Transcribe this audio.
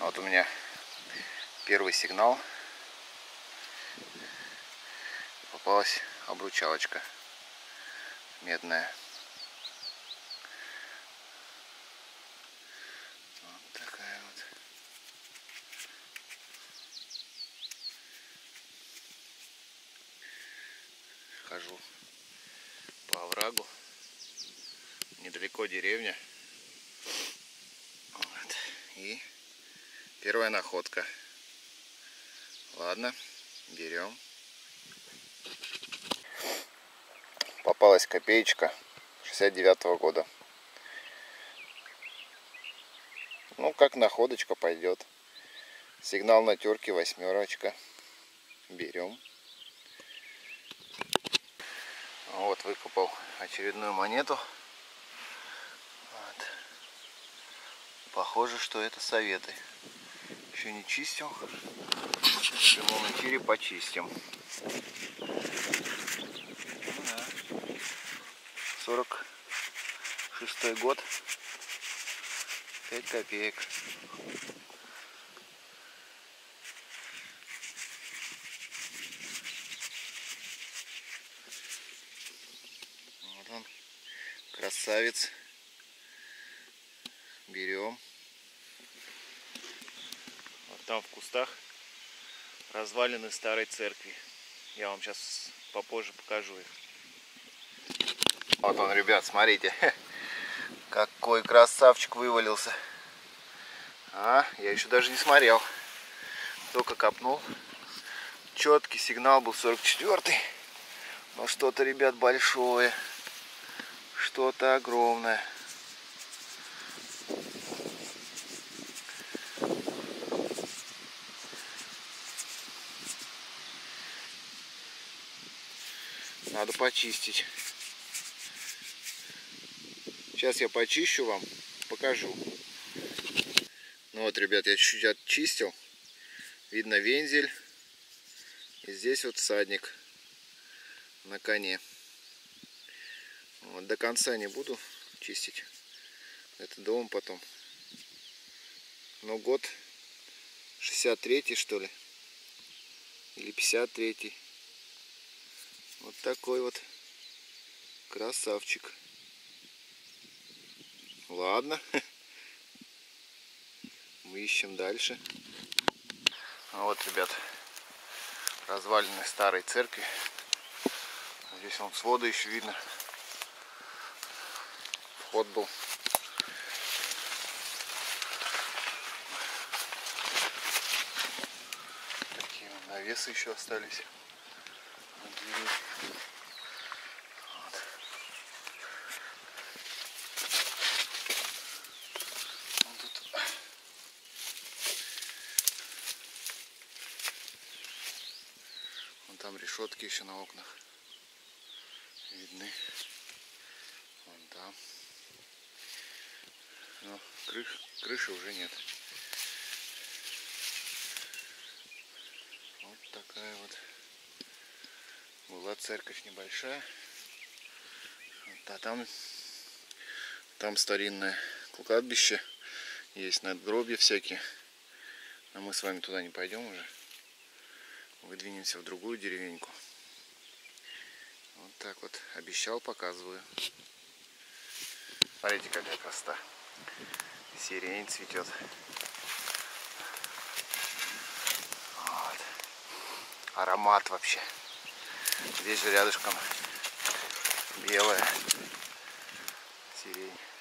Вот у меня первый сигнал. Попалась обручалочка медная. Вот такая вот. Хожу по оврагу. Недалеко деревня. Вот. И первая находка. Ладно, берем. Попалась копеечка 69-го года. Ну, как находочка пойдет. Сигнал на терке 8. Берем. Вот, выкопал очередную монету. Вот. Похоже, что это советы. Еще не чистил. В прямом эфире почистим. Ну, да. 46-й год. 5 копеек. Вот он, красавец. Берем. Вот там в кустах развалины старой церкви. Я вам сейчас попозже покажу их. Вот он, ребят, смотрите. Какой красавчик вывалился. А, я еще даже не смотрел. Только копнул. Четкий сигнал был 44-й. Но что-то, ребят, большое. Что-то огромное. Надо почистить. Сейчас я почищу вам, покажу. Ну вот, ребят, я чуть-чуть очистил. Видно вензель. И здесь вот всадник на коне. Вот, до конца не буду чистить. Это дома потом. Но год 63-й, что ли. Или 53-й. Вот такой вот красавчик. Ладно. Мы ищем дальше. Вот, ребят, развалины старой церкви. Здесь вон свода еще видно. Вход был. Такие вот навесы еще остались. Вот. Вот тут. Вон там решетки еще на окнах видны. Вон там. Но крыши уже нет. Вот такая вот была церковь небольшая. А там старинное кладбище. Есть надгробья всякие. Но мы с вами туда не пойдем уже. Выдвинемся в другую деревеньку. Вот так вот. Обещал, показываю. Смотрите, какая красота. Сирень цветет. Вот. Аромат вообще. Здесь же рядышком белая сирень.